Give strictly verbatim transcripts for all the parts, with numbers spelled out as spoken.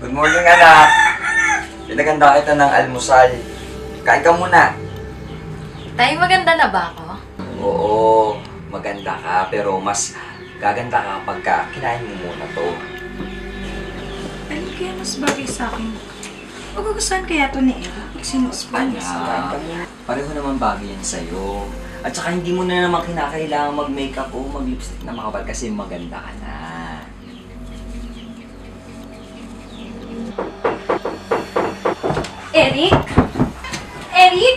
Good morning, anak. Pinaganda kita ng almusal. Kain ka muna. Tay, maganda na ba ako? Oo, maganda ka, pero mas gaganda ka kapag ka kinain mo muna to. Ano kaya mas bagay sa akin? Magugustuhan kaya to ni Eva? Magsinuspan. Anak, pareho naman bagay yan sa'yo. At saka hindi mo na naman kinakailangan mag-makeup o mag-lipstick na makapal kasi maganda ka na. Eric? Eric?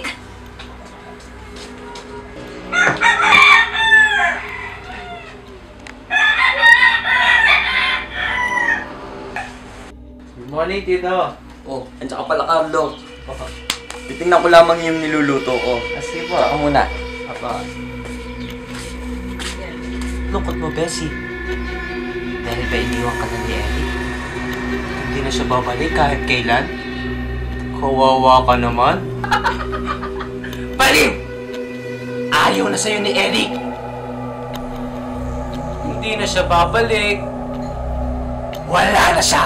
Good morning, Tito. Oh, and saka pala, Carlo. Titingnan ko lamang yung niluluto ko. Sige po. Saka muna. Apa. Lungkot mo, Bessie. Dahil ba iniwan ka na ni Eric? Hindi na siya babalik kahit kailan? Kawawa ka naman. Baliw! Ayaw na sa'yo ni Eric! Hindi na siya babalik. Wala na siya!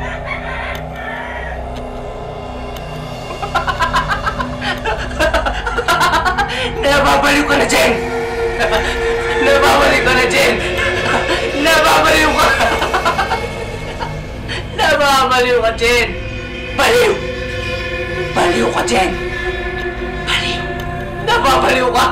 Nababaliw ka na, Jen! Nababaliw ka na, Jen! Nababaliw ka! Nababaliw ka, Jen! Baliw! Baliw ka, Jen! Baliw! Nababaliw ka!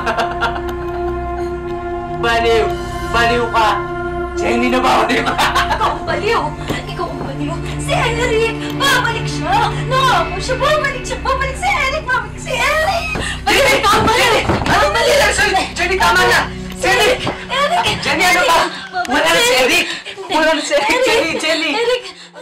Baliw! Baliw ka! Jenny, nababaliw ka! Ikaw ang baliw! Ikaw ang baliw! Si Eric! Babalik siya! Nakamo siya! Babalik siya! Babalik si Eric! Babalik si Eric! Baliw ka! Baliw! Anong mali lang sa'yo? Jenny, tama na! Jenny! Eric! Jenny, ano ba? Wala na si Eric! Wala na si Eric! Jenny! Jenny! Eric!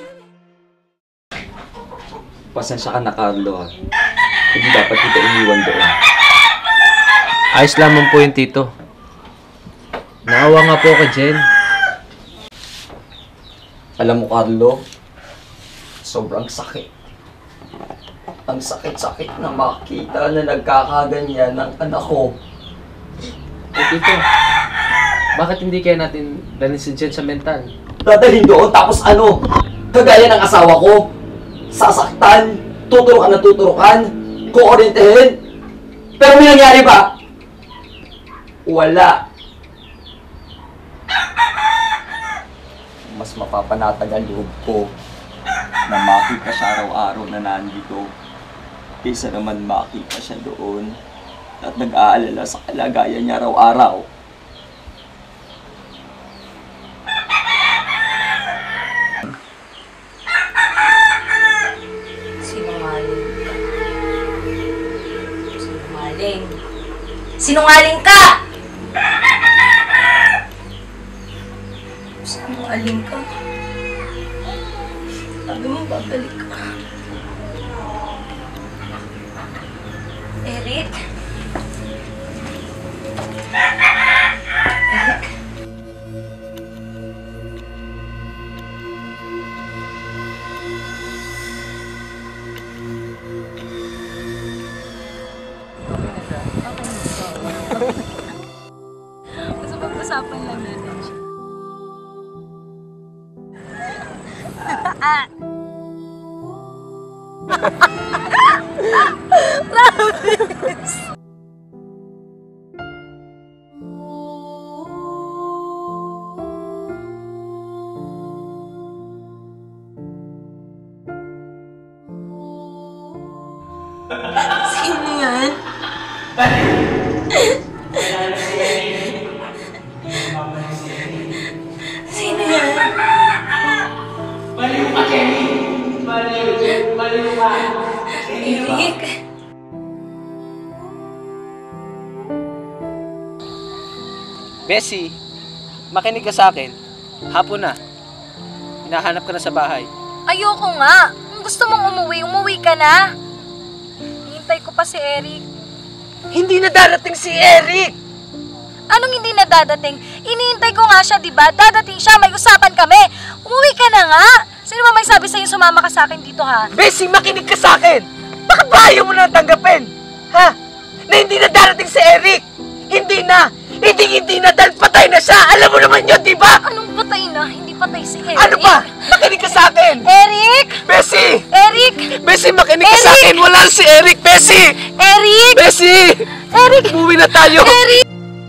Pasensya ka na, Carlo. Hindi dapat kita iniwan doon. Ayos lamang po yung Tito. Naawa nga po ka, Jen. Alam mo, Carlo, sobrang sakit. Ang sakit-sakit na makita na nagkakaganyan ng anak ko. Eh, Tito, bakit hindi kaya natin dalhin si Jen sa mental? Dadalhin doon, tapos ano? Kagaya ng asawa ko. Sasaktan, tuturukan na tuturukan, kuorintehin. Pero may nangyari ba? Wala. Mas mapapanatag ang loob ko na makita siya araw-araw na nandito kaysa naman makita siya doon at nag-aalala sa kalagayan niya araw-araw. Sinungaling. Sinungaling ka! Sinungaling ka? Sabi mo, babalik ka. Eric? Eric? Basta pag-usapan lang natin siya. Promise! Sino yan? Sino yan? Baliw ka, Jenny! Baliw! Baliw ka! Eric? Bessie, makinig ka sa akin. Hapon na. Hinahanap ka na sa bahay. Ayoko nga. Kung gusto mong umuwi, umuwi ka na. Hintay ko pa si Eric. Hindi na darating si Eric! Anong hindi na dadating? Iniintay ko nga siya, di ba? Dadating siya, may usapan kami. Umuwi ka na nga. Sino ba may sabi sa'yo sumama ka sa akin dito, ha? Bessie, makinig ka sa akin! Bakit ba ayaw mo na tanggapin? Ha? Na hindi na darating si Eric! Hindi na! Hindi, hindi na dahil patay na siya! Alam mo naman yun, di ba? Anong patay na? Hindi napatay si Eric. Ano ba? Makinig ka sa akin! Eric! Bessie! Eric! Bessie, makinig ka sa akin! Wala si Eric! Bessie! Eric! Bessie! Eric! Umuwi na tayo! Eric!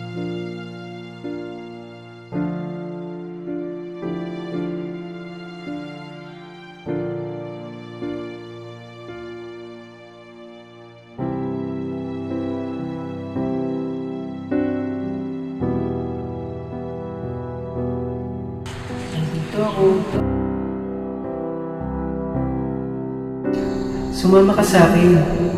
Nandito ako. Sumama ka sa akin.